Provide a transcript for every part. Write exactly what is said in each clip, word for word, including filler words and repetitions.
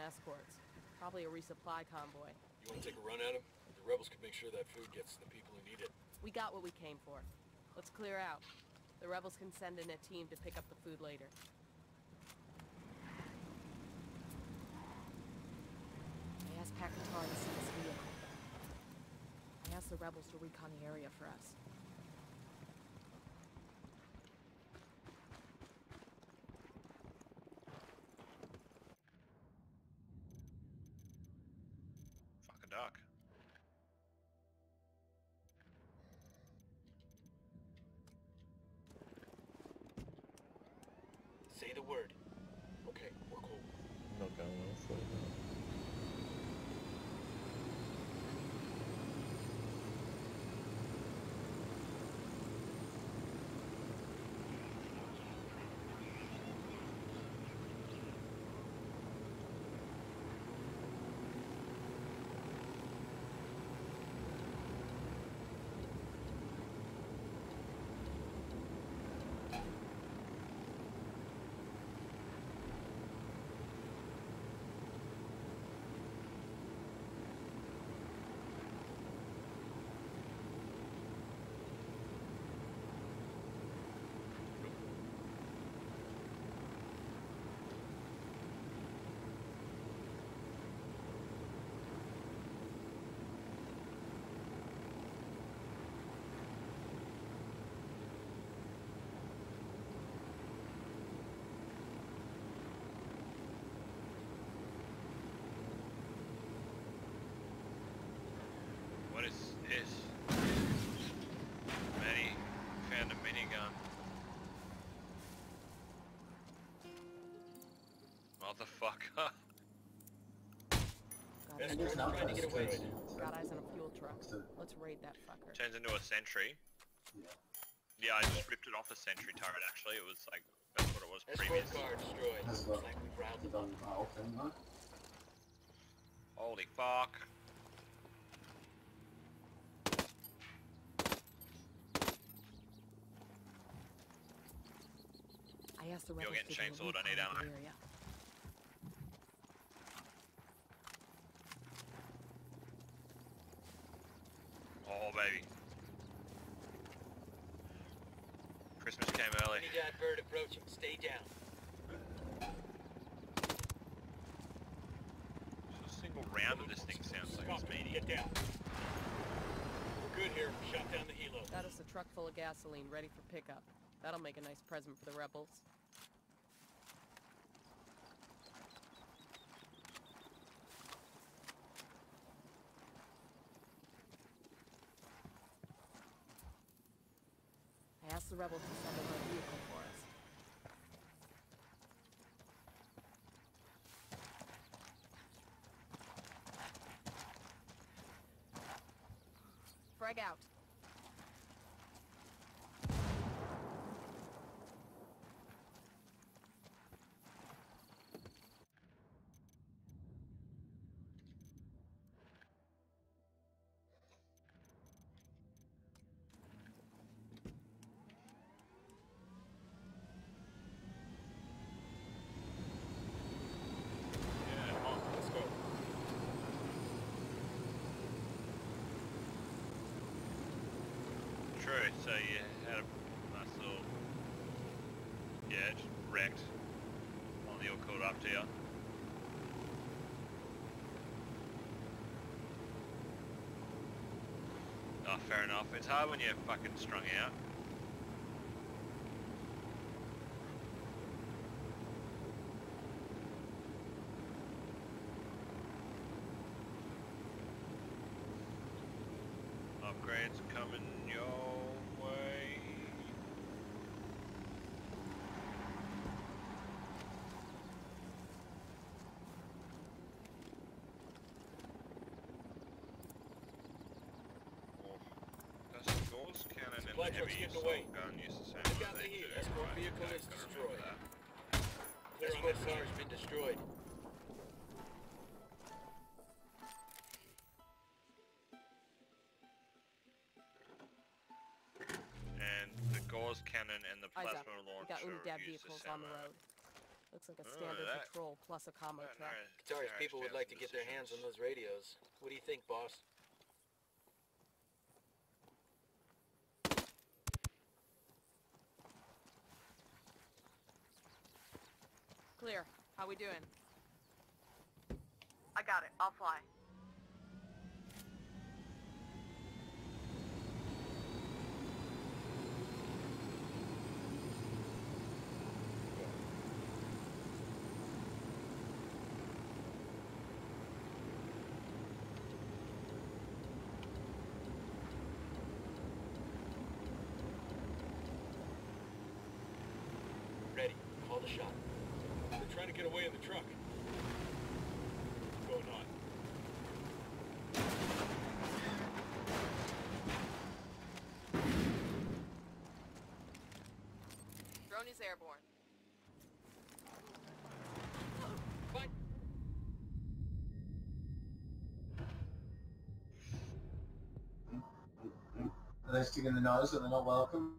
escorts. Probably a resupply convoy. You want to take a run at them? The rebels could make sure that food gets to the people who need it. We got what we came for. Let's clear out. The rebels can send in a team to pick up the food later. I asked Pacatar to send us a vehicle. I asked the rebels to recon the area for us. Fuck a duck. Say the word. Okay, we're cool. Not going well for you. What is this? Maddie found a minigun. Motherfucker. Got, Escorts eyes, trying to get away. got eyes on a fuel truck. Let's raid that fucker. Turns into a sentry. Yeah. Yeah, I just ripped it off a sentry turret actually. It was like, that's what it was Escort previous. car destroyed. Has Looks got like we've routed it them. on our thing, though. Holy fuck. I asked the You're rebels getting to do a chainsawed, I need recon of the ammo. area. Oh baby. Christmas came early. Any dad bird approaching. Stay down. Just a single round of this thing sounds like it's meaty. Get down. We're good here. We shot down the helo. Got us a truck full of gasoline ready for pickup. That'll make a nice present for the rebels. I asked the rebels to send over a vehicle for us. Frag out. Yeah, come on. Let's go. True, so you had a nice little, yeah, just wrecked while the all caught up to you. Oh, fair enough. It's hard when you're fucking strung out. Upgrades coming your way. Oh, that's the Gauss cannon and the Supply truck's heavy getting away. assault gun use the same Look one out the they heat. do. Escort Right, vehicle okay, is gotta remember destroyed. that. Clear on this car has been destroyed. And the Gauss cannon and the Eyes up. plasma We launcher got Unidad use the vehicles same on the amount. road. Looks like a Oh, standard that- patrol plus a combo That truck. narrow- Guitarius, narrow people would expanse like to get their hands on decisions. those radios. What do you think, boss? Clear. How we doing? I got it. I'll fly. Ready. Call the shot. They're trying to get away in the truck. What's going on? Drone is airborne. Fine. Are they sticking the nose and they're not welcome?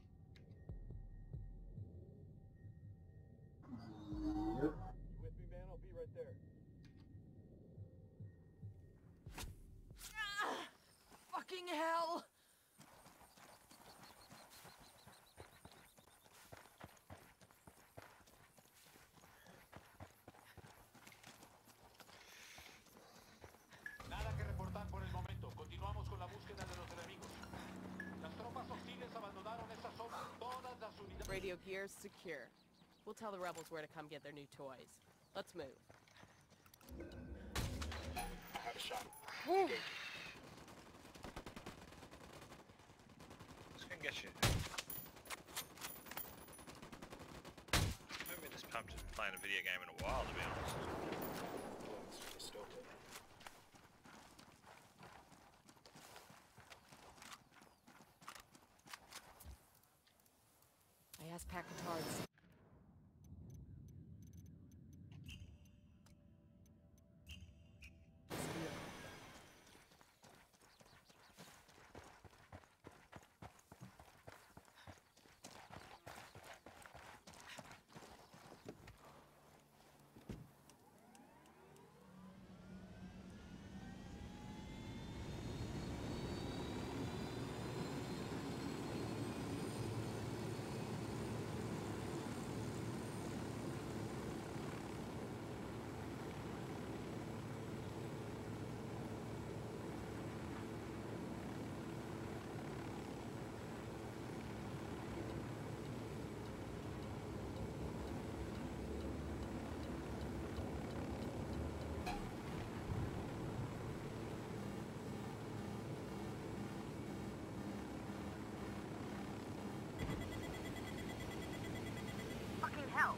Yep. You with me, man? I'll be right there. Ah, fucking hell! Nada que reportar por el momento. Continuamos con la búsqueda de los enemigos. Las tropas hostiles abandonaron esa zona. Todas las unidades... Radio gear's secure. We'll tell the rebels where to come get their new toys. Let's move. I have a shot. Whew. Engage. Let's go and get you. I haven't been this pumped to playing a video game in a while, to be honest. Close. Dystopian. I asked Pat Katard's. Fucking hell.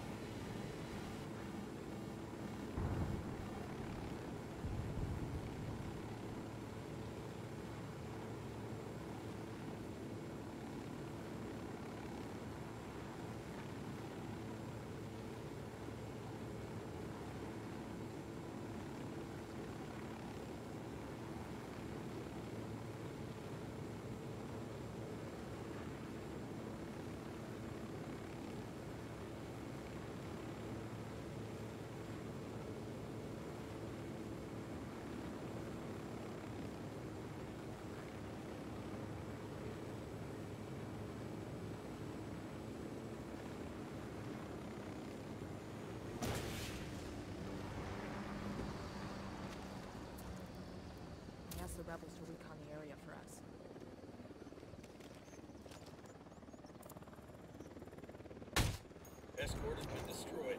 I asked the rebels to recon the area for us. Escort has been destroyed.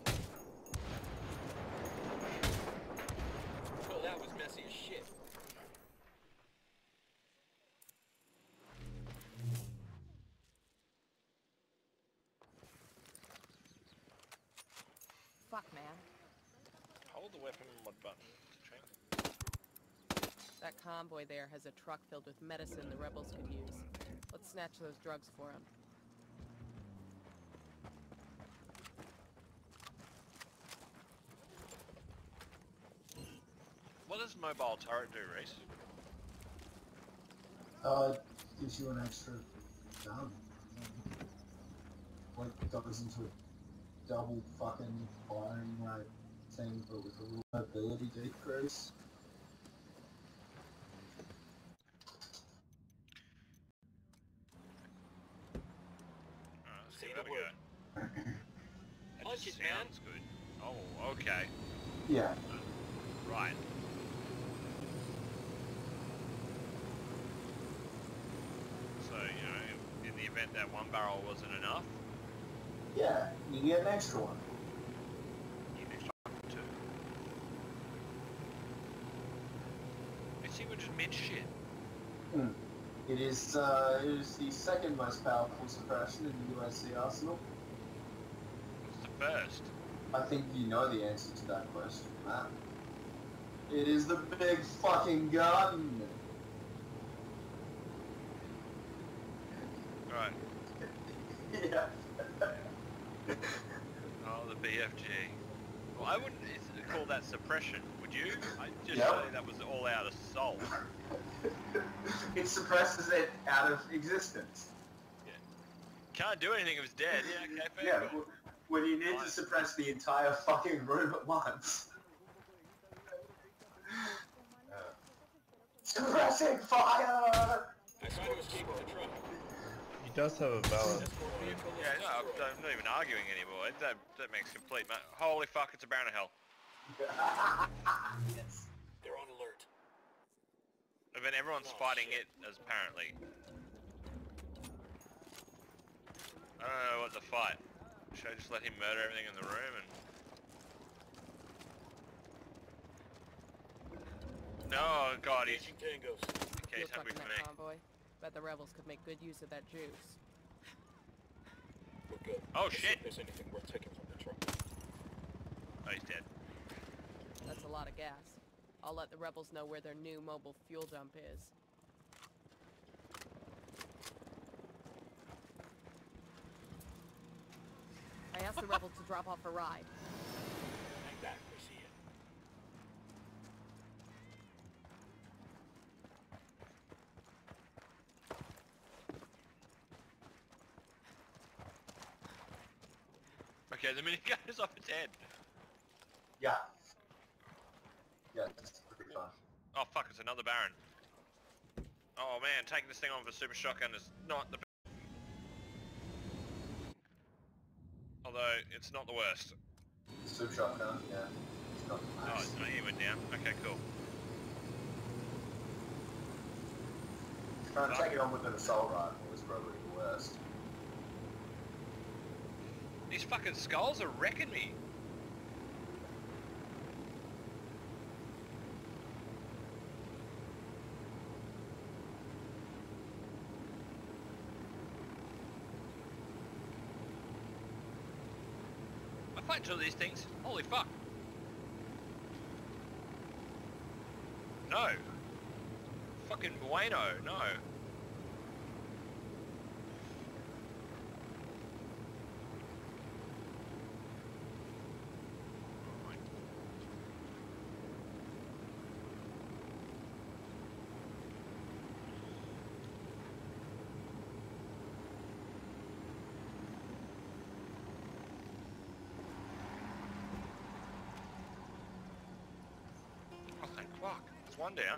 Oh, that was messy as shit. Fuck, man. Hold the weapon mod button to train. That convoy there has a truck filled with medicine the rebels could use. Let's snatch those drugs for them. What does mobile turret do, Reese? Uh, it gives you an extra gun. What goes into it? double fucking firing rate thing, but with a little mobility decrease. Alright, let's Say give the that a word. go. That Punch just it, man. sounds good. Oh, okay. Yeah. Right. So, you know, in the event that one barrel wasn't enough, Yeah, you get an extra one. you need fucking two. You see, we're just mid shit. Hmm. It is, uh, it is the second most powerful suppression in the U S C arsenal. What's the first? I think you know the answer to that question, Matt. It is the big fucking gun! Right. Yeah. Oh, the B F G. Well, I wouldn't is- call that suppression, would you? I'd just Yep. say that was all out assault. It suppresses it out of existence. Can't do anything if it's dead. Yeah, okay, fair. Yeah, good. w- when you need to suppress the entire fucking room at once. Suppressing fire! I tried to escape with the truck. He does have a valid. Escort vehicle was Yeah, no, I'm, destroyed. I'm not even arguing anymore. That, that makes complete ma- Holy fuck, it's a Baron of Hell. Yes. They're on alert. I mean, everyone's Oh, fighting shit. it, as apparently. I don't know what to fight. Should I just let him murder everything in the room and... No, God, he's... Aging tangos. Okay, he's You're happy fucking for that me. convoy. Bet the rebels could make good use of that juice. We're good. Oh, Let's see shit. if there's anything worth taking from the truck. Oh, he's dead. That's a lot of gas. I'll let the rebels know where their new mobile fuel dump is. I asked the rebels to drop off a ride. Hang back. We see it. Okay, the minigun is off its head. Yeah. Yeah, it's pretty fun. Oh fuck, it's another Baron. Oh man, taking this thing on with a super shotgun is not the best. Although, it's not the worst. Super shotgun, yeah. It's not Oh, nice. it's not, he went down. Okay, cool. Trying to take it on with an assault rifle is probably the worst. These fucking skulls are wrecking me. I fight two of these things. Holy fuck. No. Fucking bueno, no. Oh, thank fuck. There's one down.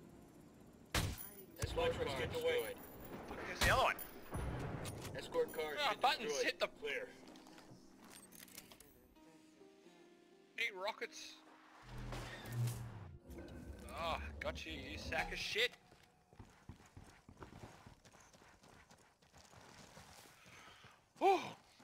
Escort truck's getting away. Here's the other one. Escort cars Ah, been buttons, destroyed. hit the- Clear. Eight rockets. Oh, got you, you sack of shit. Oh.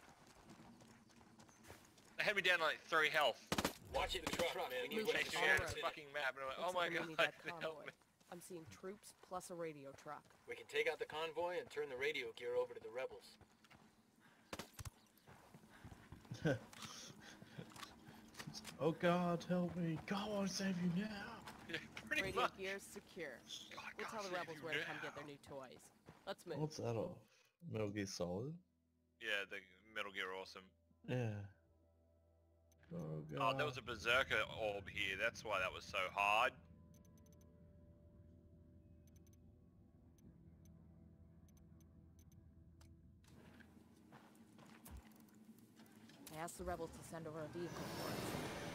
They had me down like three health. Watch it in the truck, man. We need Move ways it. to Chasing me Alright. around this fucking map, and I'm like, oh Looks my like we god, need that help convoy. me. I'm seeing troops plus a radio truck. We can take out the convoy and turn the radio gear over to the rebels. Oh God, help me! God, I want to save you now. Yeah, pretty Radio much. gear's secure. God, I We'll can't tell the save rebels you where to come now. get their new toys. Let's move. What's that off? Metal Gear Solid? Yeah, the Metal Gear Awesome. Yeah. Oh Oh, God. there was a Berserker orb here, that's why that was so hard. I I asked the rebels to send over a vehicle for us.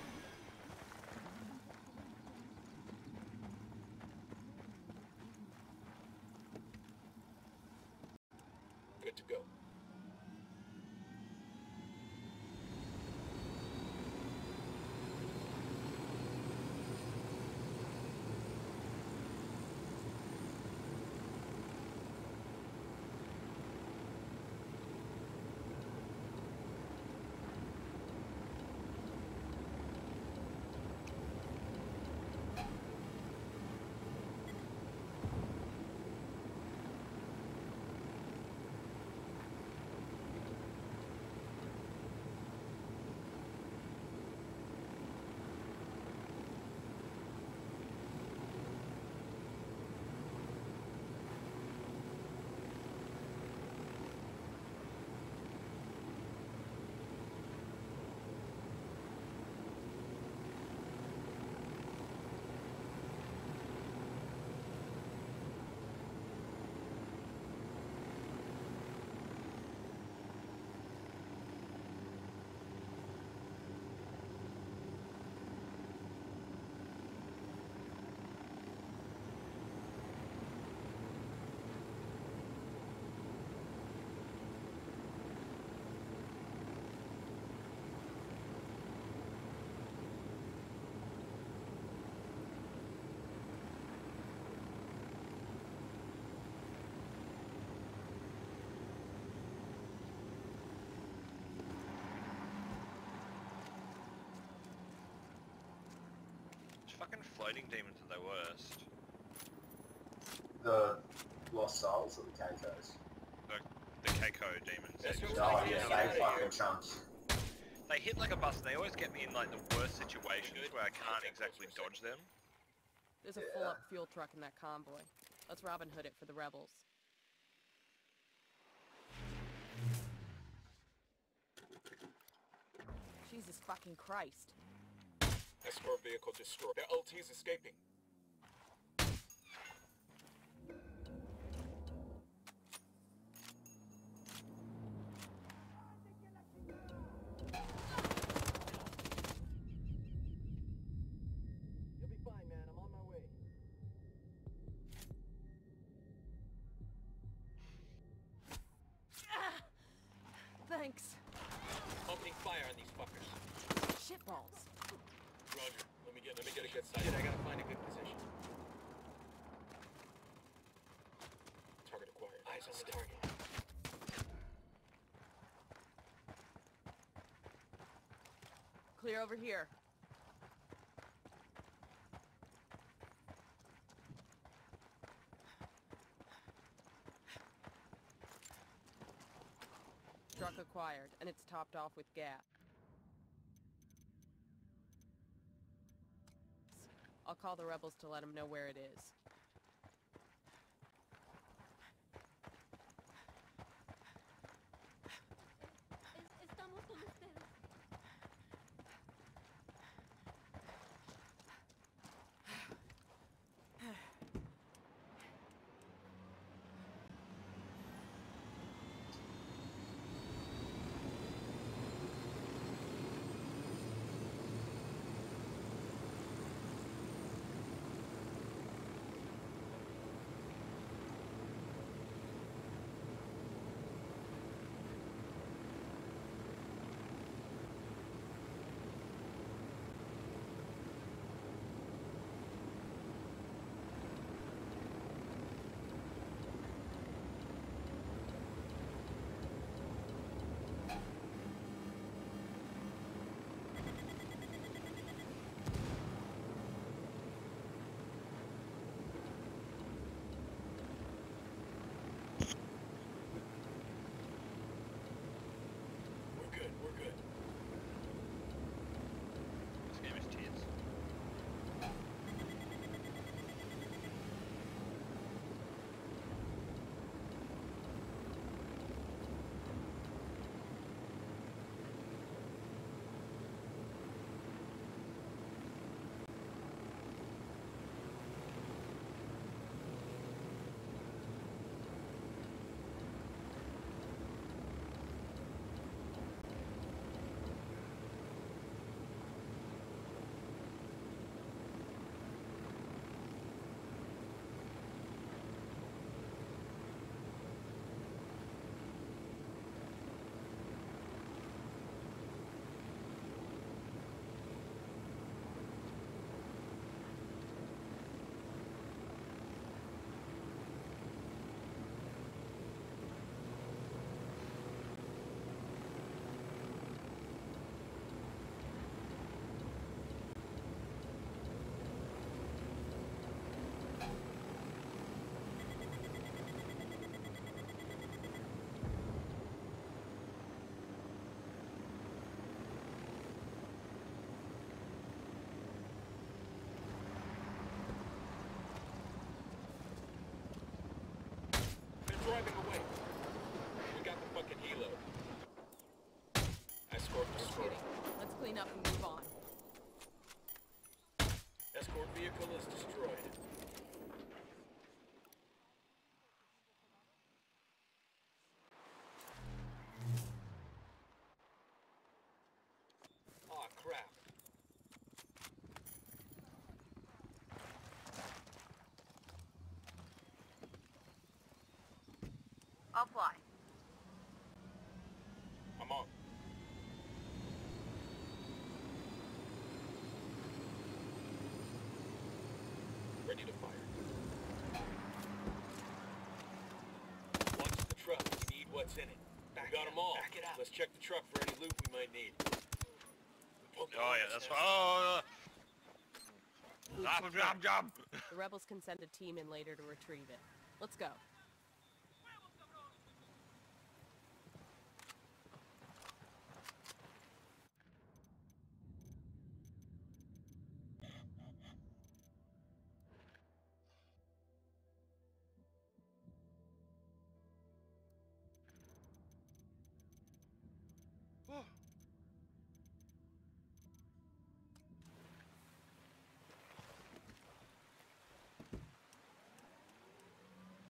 Good to go. Fucking floating demons are the worst. The Lost Souls or the Caicos? The, the Keiko demons. That's They, what just Oh like yeah, it. they fucking chunks. they hit like a bus. They always get me in like the worst situations where I can't exactly dodge them. There's a Yeah. full-up fuel truck in that convoy. Let's Robin Hood it for the rebels. Jesus fucking Christ. Escort vehicle destroyed. The L T's escaping. You'll be fine, man. I'm on my way. Thanks. Opening fire on these fuckers. Shitballs. Roger. Let me get let me get a good sight. I gotta find a good position. Target acquired. Eyes on the target. Clear over here. Truck acquired, and it's topped off with gas. I'll call the rebels to let them know where it is. Estamos con ustedes. vehicle is destroyed. Aw, crap. I'll fly. I'm on. Ready to fire. Watch the truck. We need what's in it. Back we got them all. Back it up. Let's check the truck for any loot we might need. Oh yeah, that's fine. Oh, Loot uh, job, job, job. The rebels can send a team in later to retrieve it. Let's go.